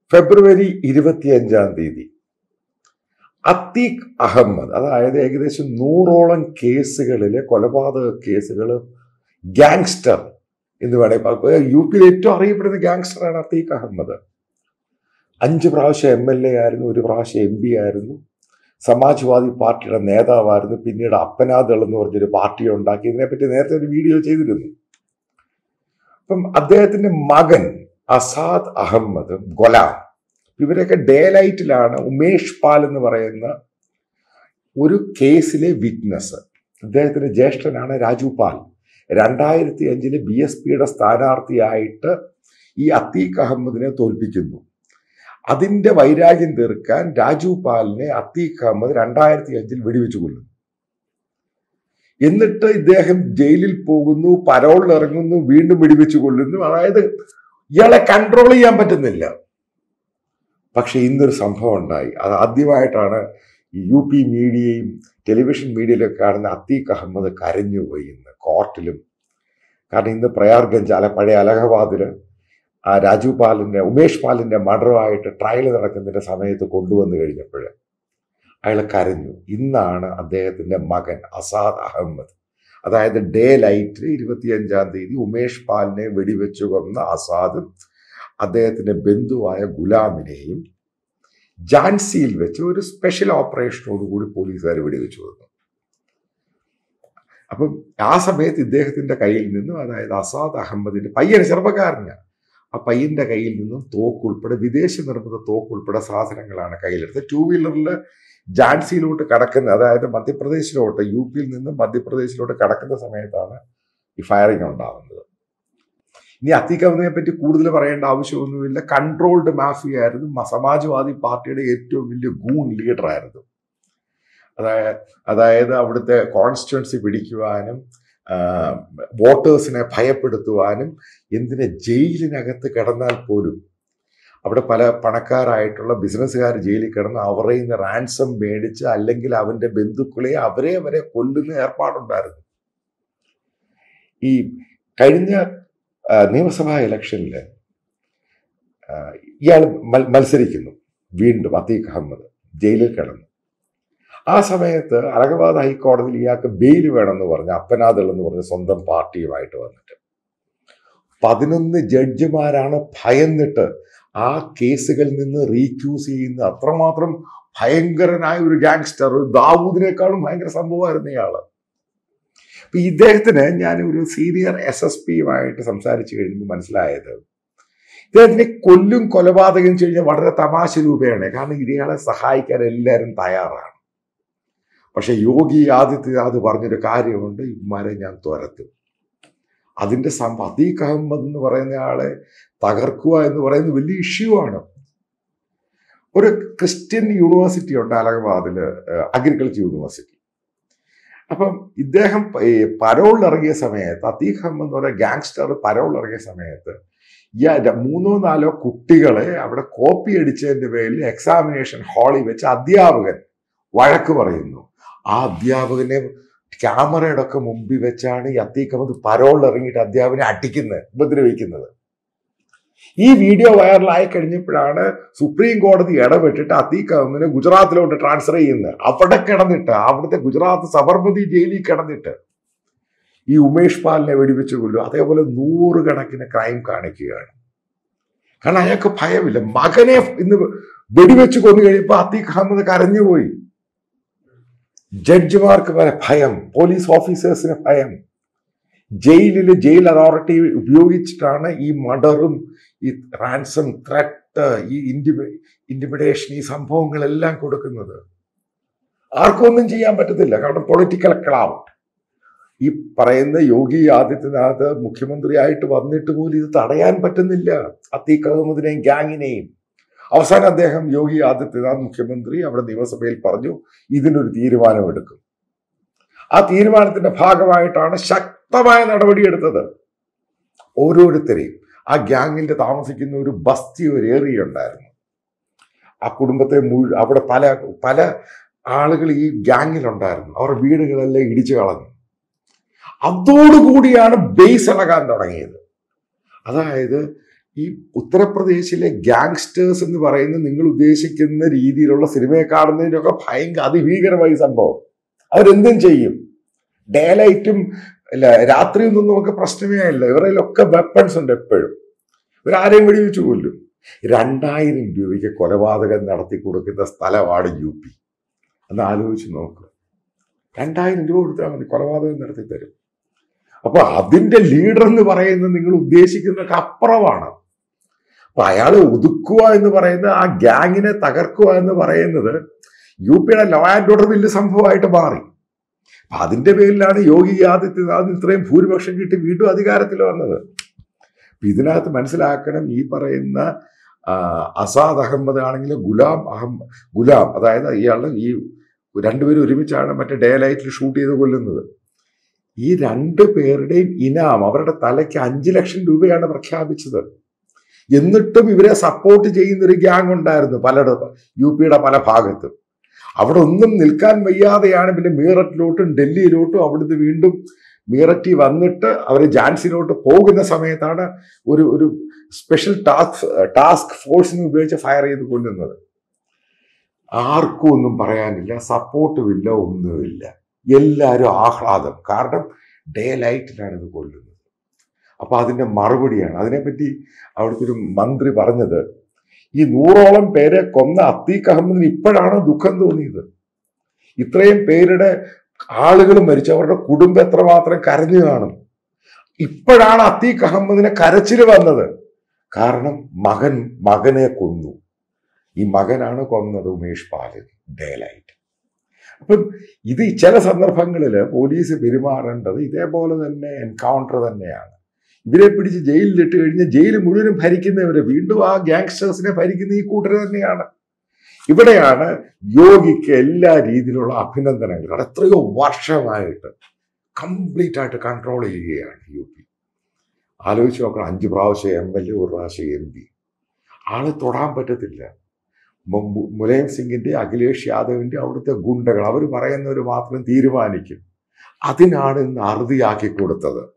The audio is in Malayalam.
ഫെബ്രുവരി 25 അത്തീഖ് അഹമ്മദ്, അതായത് ഏകദേശം 100ഓളം കേസുകളിലെ കൊലപാതക കേസുകൾ, ഗാങ്സ്റ്റർ എന്ന് വേണമെങ്കിൽ യു പിയിൽ ഏറ്റവും അറിയപ്പെടുന്ന ഗാങ്സ്റ്ററാണ് അത്തീഖ് അഹമ്മദ്. 5 പ്രാവശ്യം MLA ആയിരുന്നു, 1 പ്രാവശ്യം MP ആയിരുന്നു, സമാജ്വാദി പാർട്ടിയുടെ നേതാവായിരുന്നു. പിന്നീട് അപ്പനാദൾ എന്ന് പറഞ്ഞൊരു പാർട്ടി ഉണ്ടാക്കി. ഇതിനെപ്പറ്റി നേരത്തെ ഒരു വീഡിയോ ചെയ്തിരുന്നു. അപ്പം അദ്ദേഹത്തിന്റെ മകൻ അസാദ് അഹമ്മദ്, ഗൊലാം, ഇവരൊക്കെ ഡേ ലൈറ്റിലാണ് ഉമേഷ് പാൽ എന്ന് പറയുന്ന ഒരു കേസിലെ വിറ്റ്നസ്. അദ്ദേഹത്തിന്റെ ജ്യേഷ്ഠനാണ് രാജു പാൽ. 2005 BSPയുടെ സ്ഥാനാർത്ഥിയായിട്ട് ഈ അത്തീഖ് അഹമ്മദിനെ തോൽപ്പിക്കുന്നു. അതിന്റെ വൈരാഗ്യം തീർക്കാൻ രാജു പാലിനെ അത്തീഖ് അഹമ്മദ് 2005 വെടിവെച്ചു കൊല്ലുന്നു. എന്നിട്ട് ഇദ്ദേഹം ജയിലിൽ പോകുന്നു, പരോളിൽ ഇറങ്ങുന്നു, വീണ്ടും വെടിവെച്ചു കൊല്ലുന്നു. അതായത് ഇയാളെ കൺട്രോൾ ചെയ്യാൻ പറ്റുന്നില്ല. പക്ഷെ ഇന്നൊരു സംഭവം ഉണ്ടായി. അത് ആദ്യമായിട്ടാണ് ഈ UP മീഡിയയും ടെലിവിഷൻ മീഡിയയിലൊക്കെ കാണുന്ന അത്തീഖ് അഹമ്മദ് കരഞ്ഞുപോയി ഇന്ന് കോർട്ടിലും. കാരണം ഇന്ന് പ്രയാർഗഞ്ച് പഴയ അലഹബാദില് ആ രാജു പാലിന്റെ, ഉമേഷ് പാലിന്റെ മർഡറുമായിട്ട് ട്രയൽ നടക്കുന്നതിന്റെ സമയത്ത് കൊണ്ടുവന്നു കഴിഞ്ഞപ്പോൾ അയാൾ കരഞ്ഞു. ഇന്നാണ് അദ്ദേഹത്തിന്റെ മകൻ അസാദ് അഹമ്മദ്, അതായത് ഡേ ലൈറ്റിൽ 25 ഉമേഷ് പാലിനെ വെടിവെച്ചു കൊന്ന അസാദും അദ്ദേഹത്തിന്റെ ബന്ധുവായ ഗുലാമിനെയും ജാൻസിയിൽ വെച്ച് ഒരു സ്പെഷ്യൽ ഓപ്പറേഷനോടുകൂടി പോലീസുകാർ വെടിവെച്ചു കൊന്നു. അപ്പം ആ സമയത്ത് ഇദ്ദേഹത്തിന്റെ കയ്യിൽ നിന്നും, അതായത് അസാദ് അഹമ്മദിന്റെ പയ്യൻ, ചെറുപ്പക്കാരനാണ്, ആ പയ്യന്റെ കയ്യിൽ നിന്നും തോക്കുൾപ്പെടെ, വിദേശ നിർമ്മിത തോക്കുൾപ്പെടെ സാധനങ്ങളാണ് കയ്യിലെടുത്ത് 2 വീലറിൽ ജാൻസിയിലോട്ട് കടക്കുന്ന, അതായത് മധ്യപ്രദേശിലോട്ട്, UP നിന്നും മധ്യപ്രദേശിലോട്ട് കടക്കുന്ന സമയത്താണ് ഈ ഫയറിംഗ് ഉണ്ടാകുന്നത്. ഇനി അത്തീഖ് അഹമ്മദിനെ പറ്റി കൂടുതൽ പറയേണ്ട ആവശ്യമൊന്നുമില്ല. കൺട്രോൾഡ് മാഫിയ ആയിരുന്നു. സമാജ്വാദി പാർട്ടിയുടെ ഏറ്റവും വലിയ ഗൂൺ ലീഡറായിരുന്നു. അതായത് അവിടുത്തെ കോൺസ്റ്റിറ്റ്യുവൻസി പിടിക്കുവാനും വോട്ടേഴ്സിനെ ഭയപ്പെടുത്തുവാനും, എന്തിന് ജയിലിനകത്ത് കിടന്നാൽ പോലും അവിടെ പല പണക്കാരായിട്ടുള്ള ബിസിനസ്സുകാർ ജയിലിൽ കിടന്ന് അവരെ നിന്ന് റാൻസം മേടിച്ച്, അല്ലെങ്കിൽ അവന്റെ ബന്ധുക്കളെ അവരെ കൊല്ലുന്ന ഏർപ്പാടുണ്ടായിരുന്നു. ഈ കഴിഞ്ഞ നിയമസഭാ ഇലക്ഷനിൽ ഇയാൾ മത്സരിക്കുന്നു വീണ്ടും. അത്തീഖ് അഹമ്മദ് ജയിലിൽ കിടന്നു. ആ സമയത്ത് അലഹബാദ് ഹൈക്കോടതിയിൽ ഇയാൾക്ക് ബെയിൽ വേണമെന്ന് പറഞ്ഞ് അപ്പനാദൾ എന്ന് പറഞ്ഞ സ്വന്തം പാർട്ടിയുമായിട്ട് വന്നിട്ട് 11 ജഡ്ജിമാരാണ് ഭയന്നിട്ട് ആ കേസുകളിൽ നിന്ന് റീക്യൂസ് ചെയ്യുന്ന. അത്രമാത്രം ഭയങ്കരനായ ഒരു ഗാങ്സ്റ്റർ, ദാവൂദിനേക്കാളും ഭയങ്കര സംഭവമായിരുന്നു ഇയാള്. അപ്പൊ ഇദ്ദേഹത്തിന് ഞാൻ ഒരു സീനിയർ SSPയുമായിട്ട് സംസാരിച്ചു കഴിഞ്ഞപ്പോൾ മനസ്സിലായത്, ഇദ്ദേഹത്തിനെ കൊലപാതകം കഴിഞ്ഞാൽ വളരെ തമാശ രൂപയാണ്. കാരണം ഇയാളെ സഹായിക്കാൻ എല്ലാവരും തയ്യാറാണ്. പക്ഷെ യോഗി ആദിത്യനാഥ് പറഞ്ഞൊരു കാര്യമുണ്ട്, ഇവന്മാരെ ഞാൻ തുരത്തും. അതിന്റെ അത്തീഖ് അഹമ്മദ് എന്ന് പറയുന്ന ആളെ തകർക്കുക എന്ന് പറയുന്നത് വലിയ ഇഷ്യൂ ആണ്. ഒരു ക്രിസ്ത്യൻ യൂണിവേഴ്സിറ്റി ഉണ്ട് അലഹബാദില്, അഗ്രികൾച്ചർ യൂണിവേഴ്സിറ്റി. അപ്പം ഇദ്ദേഹം പരോളിൽ ഇറങ്ങിയ സമയത്ത്, അത്തീഖ് അഹമ്മദ് എന്ന് പറയുന്ന ഗാങ്സ്റ്റർ പരോളിൽ ഇറങ്ങിയ സമയത്ത് 3-4 കുട്ടികളെ അവിടെ കോപ്പി അടിച്ചതിന്റെ പേരിൽ എക്സാമിനേഷൻ ഹാളിൽ വെച്ച് അധ്യാപകൻ വഴക്ക് പറയുന്നു. ആ അധ്യാപകനെ ക്യാമറയുടെ ഒക്കെ മുമ്പിൽ വെച്ചാണ് ഈ അത്തീഖ് അഹമ്മദ് പരോളിൽ ഇറങ്ങിയിട്ട് അധ്യാപകനെ അടിക്കുന്നത്, ഉപദ്രവിക്കുന്നത്. ഈ വീഡിയോ വൈറലായി കഴിഞ്ഞപ്പോഴാണ് സുപ്രീം കോടതി ഇടപെട്ടിട്ട് അത്തീഖ് അഹമ്മദിനെ ഗുജറാത്തിലോട്ട് ട്രാൻസ്ഫർ ചെയ്യുന്നത്. അവിടെ കിടന്നിട്ട്, അവിടുത്തെ ഗുജറാത്ത് സബർമതി ജയിലിൽ കിടന്നിട്ട് ഈ ഉമേഷ് പാലിനെ വെടിവെച്ച് കൊല്ലും. അതേപോലെ 100 കണക്കിന് ക്രൈം കാണിക്കുകയാണ്. കാരണം അയാൾക്ക് ഭയമില്ല. മകനെ ഇന്ന് വെടിവെച്ച് കൊന്നു കഴിയുമ്പോൾ അത്തീഖ് അഹമ്മദ് കരഞ്ഞുപോയി. ജഡ്ജിമാർക്ക് വരെ ഭയം, പോലീസ് ഓഫീസേഴ്സിന് ഭയം. ജയിൽ അതോറിറ്റി ഉപയോഗിച്ചിട്ടാണ് ഈ മർഡറും ഈ റാൻസം ത്രെറ്റ്, ഈ ഇന്റിമിഡേഷൻ, ഈ സംഭവങ്ങളെല്ലാം കൊടുക്കുന്നത്. ആർക്കും ഒന്നും ചെയ്യാൻ പറ്റത്തില്ല. കാരണം പൊളിറ്റിക്കൽ ക്ലൗഡ്. ഈ പറയുന്ന യോഗി ആദിത്യനാഥ് മുഖ്യമന്ത്രിയായിട്ട് വന്നിട്ട് പോലും ഇത് തടയാൻ പറ്റുന്നില്ല, അത്തീഖ് അഹമ്മദിനെയും ഗ്യാങ്ങിനെയും. അവസാനം അദ്ദേഹം, യോഗി ആദിത്യനാഥ് മുഖ്യമന്ത്രി, അവിടെ നിയമസഭയിൽ പറഞ്ഞു ഇതിനൊരു തീരുമാനമെടുക്കും. ആ തീരുമാനത്തിന്റെ ഭാഗമായിട്ടാണ് ശക്തമായ നടപടിയെടുത്തത്. ഓരോരുത്തരെയും, ആ ഗ്യാങ്ങിന്റെ താമസിക്കുന്ന ഒരു ബസ്തി, ഒരു ഏരിയ ഉണ്ടായിരുന്നു. ആ കുടുംബത്തെ അവിടെ പല ആളുകൾ ഈ ഗ്യാങ്ങിലുണ്ടായിരുന്നു. അവരുടെ വീടുകളെല്ലാം ഇടിച്ചു കളഞ്ഞു. അതോടുകൂടിയാണ് ബേസ് ഇളകാൻ തുടങ്ങിയത്. അതായത് ഈ ഉത്തർപ്രദേശിലെ ഗാങ്സ്റ്റേഴ്സ് എന്ന് പറയുന്നത് നിങ്ങൾ ഉദ്ദേശിക്കുന്ന രീതിയിലുള്ള സിനിമയെ കാണുന്നതിനൊക്കെ ഭയങ്കര അതിഭീകരമായ സംഭവം. അവരെന്തും ചെയ്യും. ഡേ ലൈറ്റും അല്ല രാത്രിയൊന്നും നമുക്ക് പ്രശ്നമേ അല്ല. ഇവരിലൊക്കെ വെപ്പൺസ് ഉണ്ട് എപ്പോഴും. ഇവരാരെയും വെടിവെച്ച് കൊല്ലും. 2000 രൂപയ്ക്ക് കൊലപാതകം നടത്തി കൊടുക്കുന്ന സ്ഥലമാണ് UP. എന്ന് ആലോചിച്ച് നോക്കുക. 2000 രൂപ കൊടുത്താൽ മതി, കൊലപാതകം നടത്തി തരും. അപ്പൊ അതിന്റെ ലീഡർ എന്ന് പറയുന്നത് നിങ്ങൾ ഉദ്ദേശിക്കുന്നതൊക്കെ അപ്പുറമാണ്. അപ്പൊ അയാളെ ഒതുക്കുക എന്ന് പറയുന്നത്, ആ ഗ്യാങ്ങിനെ തകർക്കുക എന്ന് പറയുന്നത് UPയുടെ ലോ ആൻഡ് ഓർഡർ വലിയ സംഭവമായിട്ട് മാറി. അപ്പൊ അതിന്റെ പേരിലാണ് യോഗി ആദിത്യനാഥ് ഇത്രയും ഭൂരിപക്ഷം കിട്ടി വീണ്ടും അധികാരത്തിൽ വന്നത്. അപ്പൊ ഇതിനകത്ത് മനസ്സിലാക്കണം, ഈ പറയുന്ന അസാദ് അഹമ്മദ് ആണെങ്കിലും ഗുലാം, അതായത് ഇയാളുടെ ഈ രണ്ടുപേരും ഒരുമിച്ചാണ് മറ്റേ ഡേ ലൈറ്റിൽ ഷൂട്ട് ചെയ്ത് കൊല്ലുന്നത്. ഈ 2 പേരുടെയും ഇനാം അവരുടെ തലയ്ക്ക് 5 ലക്ഷം രൂപയാണ് പ്രഖ്യാപിച്ചത്. എന്നിട്ടും ഇവരെ സപ്പോർട്ട് ചെയ്യുന്നൊരു ഗ്യാങ് ഉണ്ടായിരുന്നു പലയിടത്തും, UPയുടെ പല ഭാഗത്തും. അവിടെ ഒന്നും നിൽക്കാൻ വയ്യാതെയാണ് പിന്നെ മീററ്റിലോട്ടും ഡൽഹിയിലോട്ടും അവിടുന്ന് വീണ്ടും മീററ്റിൽ വന്നിട്ട് അവർ ഝാൻസിലോട്ട് പോകുന്ന സമയത്താണ് ഒരു സ്പെഷ്യൽ ടാസ്ക് ഫോഴ്സിനെ ഉപയോഗിച്ച് ഫയർ ചെയ്ത് കൊല്ലുന്നത്. ആർക്കും ഒന്നും പറയാനില്ല, സപ്പോർട്ടുമില്ല, ഒന്നുമില്ല. എല്ലാവരും ആഹ്ലാദം. കാരണം ഡേ ലൈറ്റിലാണ് ഇത് കൊല്ലുന്നത്. അപ്പൊ അതിന്റെ മറുപടിയാണ്. അതിനെപ്പറ്റി അവിടുത്തെ ഒരു മന്ത്രി പറഞ്ഞത്, ഈ 100ഓളം പേരെ കൊന്ന അത്തീഖ് അഹമ്മദിന് ഇപ്പോഴാണ് ദുഃഖം തോന്നിയത്. ഇത്രയും പേരുടെ ആളുകൾ മരിച്ചു, അവരുടെ കുടുംബം എത്രമാത്രം കരഞ്ഞു കാണും. ഇപ്പോഴാണ് അത്തീഖ് അഹമ്മദിനെ കരച്ചിൽ വന്നത്. കാരണം മകനെ കൊന്നു. ഈ മകനാണ് കൊന്നത്, ഉമേഷ് പാലിൽ, ഡേ ലൈറ്റ്. അപ്പം ഇത് ചില സന്ദർഭങ്ങളിൽ പോലീസ് പെരുമാറേണ്ടത് ഇതേപോലെ തന്നെ എൻകൗണ്ടർ തന്നെയാണ്. ഇവരെ പിടിച്ച് ജയിലിലിട്ട് കഴിഞ്ഞ് ജയിൽ മുഴുവനും ഭരിക്കുന്നവരെ വീണ്ടും ആ ഗ്യാങ്സ്റ്റേഴ്സിനെ ഭരിക്കുന്ന ഈ കൂട്ടര് തന്നെയാണ്. ഇവിടെയാണ് യോഗിക്ക് എല്ലാ രീതിയിലുള്ള അഭിനന്ദനങ്ങൾ. എത്രയോ വർഷമായിട്ട് കംപ്ലീറ്റ് ആയിട്ട് കൺട്രോൾ ചെയ്യുകയാണ് UP. ആലോചിച്ച് നോക്കണം, 5 പ്രാവശ്യം MLA, 1 പ്രാവശ്യം MP. ആളെ തൊടാൻ പറ്റത്തില്ല. മുലായം സിംഗിന്റെ, അഖിലേഷ് യാദവിന്റെ അവിടുത്തെ ഗുണ്ടകൾ അവർ പറയുന്നവർ മാത്രം തീരുമാനിക്കും. അതിനാണ് ഇന്ന് അറുതിയാക്കി കൊടുത്തത്.